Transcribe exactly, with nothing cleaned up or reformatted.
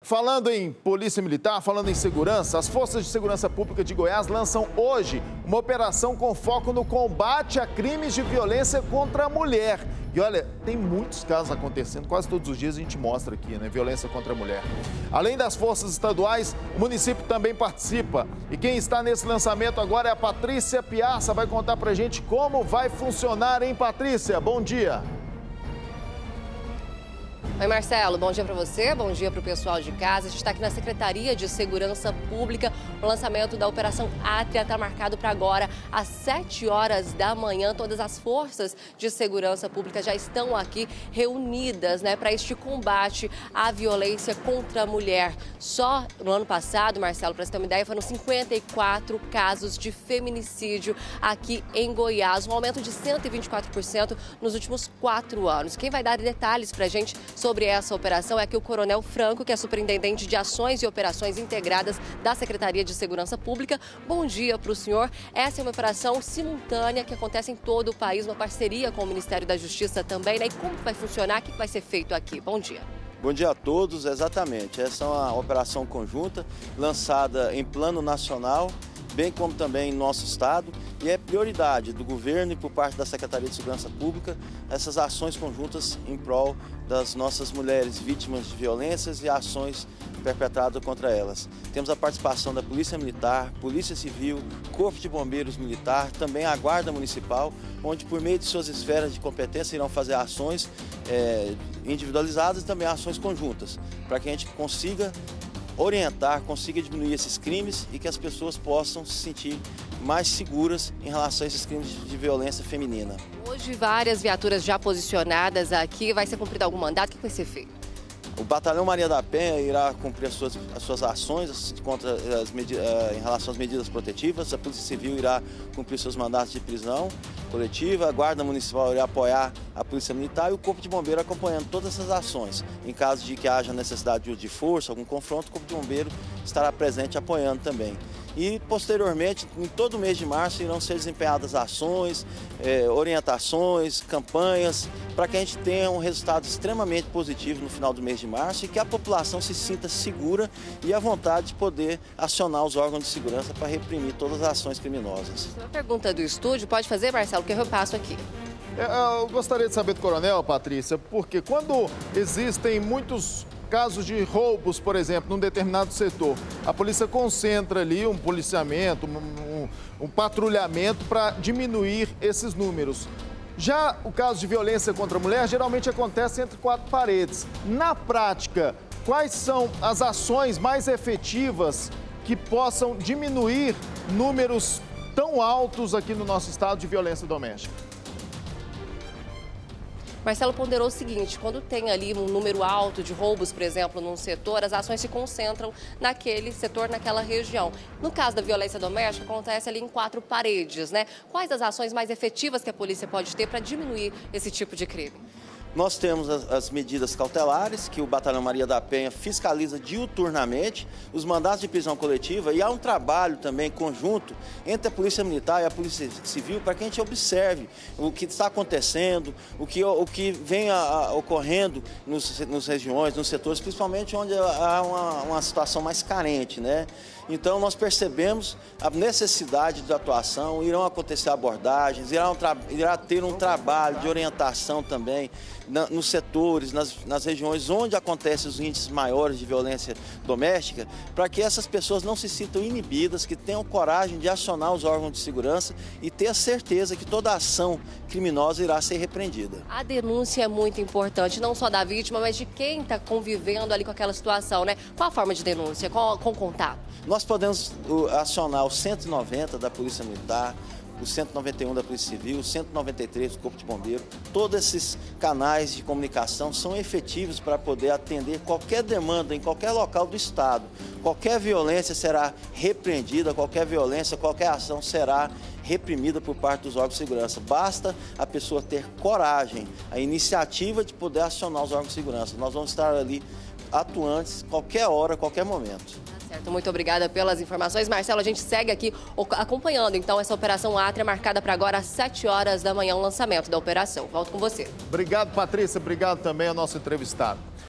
Falando em Polícia Militar, falando em segurança, as Forças de Segurança Pública de Goiás lançam hoje uma operação com foco no combate a crimes de violência contra a mulher. E olha, tem muitos casos acontecendo, quase todos os dias a gente mostra aqui, né? Violência contra a mulher. Além das forças estaduais, o município também participa. E quem está nesse lançamento agora é a Patrícia Piazza, vai contar pra gente como vai funcionar, hein, Patrícia? Bom dia. Oi, Marcelo, bom dia para você, bom dia para o pessoal de casa. A gente está aqui na Secretaria de Segurança Pública. O lançamento da Operação Átria está marcado para agora, às sete horas da manhã. Todas as forças de segurança pública já estão aqui reunidas, né, para este combate à violência contra a mulher. Só no ano passado, Marcelo, para você ter uma ideia, foram cinquenta e quatro casos de feminicídio aqui em Goiás, um aumento de cento e vinte e quatro por cento nos últimos quatro anos. Quem vai dar detalhes para a gente sobre essa operação é aqui o Coronel Franco, que é superintendente de Ações e Operações Integradas da Secretaria de Segurança Pública. Bom dia para o senhor. Essa é uma operação simultânea que acontece em todo o país, uma parceria com o Ministério da Justiça também, né? E como vai funcionar? O que vai ser feito aqui? Bom dia. Bom dia a todos, exatamente. Essa é uma operação conjunta, lançada em plano nacional, bem como também em nosso estado, e é prioridade do governo e por parte da Secretaria de Segurança Pública essas ações conjuntas em prol das nossas mulheres vítimas de violências e ações perpetradas contra elas. Temos a participação da Polícia Militar, Polícia Civil, Corpo de Bombeiros Militar, também a Guarda Municipal, onde por meio de suas esferas de competência irão fazer ações é, individualizadas e também ações conjuntas, para que a gente consiga orientar, consiga diminuir esses crimes e que as pessoas possam se sentir mais seguras em relação a esses crimes de violência feminina. Hoje, várias viaturas já posicionadas aqui. Vai ser cumprido algum mandato? O que vai ser feito? O Batalhão Maria da Penha irá cumprir as suas, as suas ações contra as em relação às medidas protetivas. A Polícia Civil irá cumprir seus mandatos de prisão coletiva. A Guarda Municipal irá apoiar a Polícia Militar e o Corpo de Bombeiro acompanhando todas essas ações. Em caso de que haja necessidade de uso de força, algum confronto, o Corpo de Bombeiro estará presente apoiando também. E, posteriormente, em todo o mês de março, irão ser desempenhadas ações, eh, orientações, campanhas, para que a gente tenha um resultado extremamente positivo no final do mês de março e que a população se sinta segura e à vontade de poder acionar os órgãos de segurança para reprimir todas as ações criminosas. Uma pergunta do estúdio, pode fazer, Marcelo, que eu repasso aqui. Eu gostaria de saber do Coronel, Patrícia, porque quando existem muitos casos de roubos, por exemplo, num determinado setor, a polícia concentra ali um policiamento, um, um, um patrulhamento para diminuir esses números. Já o caso de violência contra a mulher geralmente acontece entre quatro paredes. Na prática, quais são as ações mais efetivas que possam diminuir números tão altos aqui no nosso estado de violência doméstica? Marcelo ponderou o seguinte, quando tem ali um número alto de roubos, por exemplo, num setor, as ações se concentram naquele setor, naquela região. No caso da violência doméstica, acontece ali em quatro paredes, né? Quais as ações mais efetivas que a polícia pode ter para diminuir esse tipo de crime? Nós temos as, as medidas cautelares, que o Batalhão Maria da Penha fiscaliza diuturnamente, os mandatos de prisão coletiva, e há um trabalho também conjunto entre a Polícia Militar e a Polícia Civil para que a gente observe o que está acontecendo, o que, o que vem a, a, ocorrendo nos, nos regiões, nos setores, principalmente onde há uma, uma situação mais carente, né? Então, nós percebemos a necessidade de atuação, irão acontecer abordagens, irá, um irá ter um trabalho de orientação também na, nos setores, nas, nas regiões onde acontecem os índices maiores de violência doméstica, para que essas pessoas não se sintam inibidas, que tenham coragem de acionar os órgãos de segurança e ter a certeza que toda ação criminosa irá ser repreendida. A denúncia é muito importante, não só da vítima, mas de quem está convivendo ali com aquela situação, né? Qual a forma de denúncia? Com, com contato? Nós podemos acionar o cento e noventa da Polícia Militar, o cento e noventa e um da Polícia Civil, o cento e noventa e três do Corpo de Bombeiro. Todos esses canais de comunicação são efetivos para poder atender qualquer demanda em qualquer local do Estado. Qualquer violência será repreendida, qualquer violência, qualquer ação será reprimida por parte dos órgãos de segurança. Basta a pessoa ter coragem, a iniciativa de poder acionar os órgãos de segurança. Nós vamos estar ali atuantes qualquer hora, qualquer momento. Certo, muito obrigada pelas informações. Marcelo, a gente segue aqui acompanhando, então, essa Operação Átria, marcada para agora às sete horas da manhã, o lançamento da operação. Volto com você. Obrigado, Patrícia. Obrigado também ao nosso entrevistado.